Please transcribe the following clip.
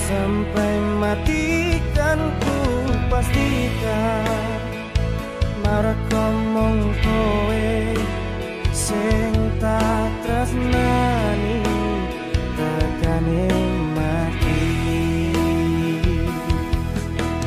Sampai mati kan ku pastikan marah komong kowe sing tak tresno